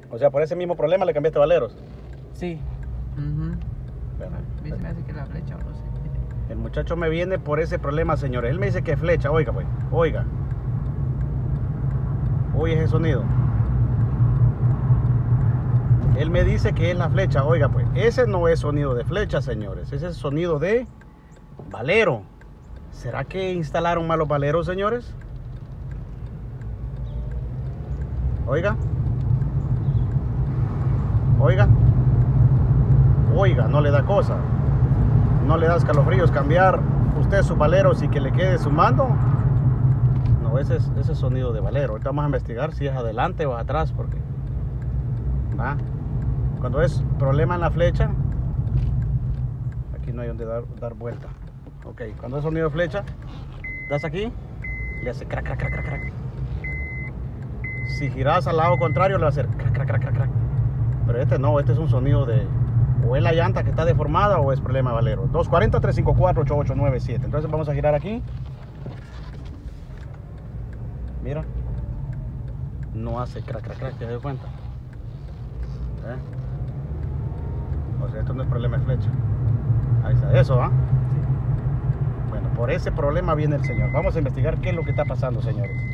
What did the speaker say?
O sea, por ese mismo problema le cambiaste valeros. Sí. Espera. Se me hace que la flecha, no sé. El muchacho me viene por ese problema, señores. Él me dice que flecha, oiga pues, oiga. Oye ese sonido. Él me dice que es la flecha, oiga pues. Ese no es sonido de flecha, señores. Ese es sonido de valero. ¿Será que instalaron malos valeros, señores? Oiga. Oiga. Oiga, no le da cosa. No le da escalofríos cambiar usted sus valeros y que le quede su mando. No, ese es sonido de valero. Ahorita vamos a investigar si es adelante o atrás, porque va. Cuando es problema en la flecha, aquí no hay donde dar vuelta. Ok, cuando es sonido de flecha, das aquí, le hace crack, crack, crack, crack, crack. Si giras al lado contrario, le va a hacer crack, crack, crack, crack, crack. Pero este no, este es un sonido de... O es la llanta que está deformada o es problema de valero. 240-354-8897. Entonces vamos a girar aquí. Mira. No hace crack, crack, crack, ¿te das cuenta? O sea, esto no es problema de flecha. Ahí está, eso, ¿ah? Bueno, por ese problema viene el señor. Vamos a investigar qué es lo que está pasando, señores.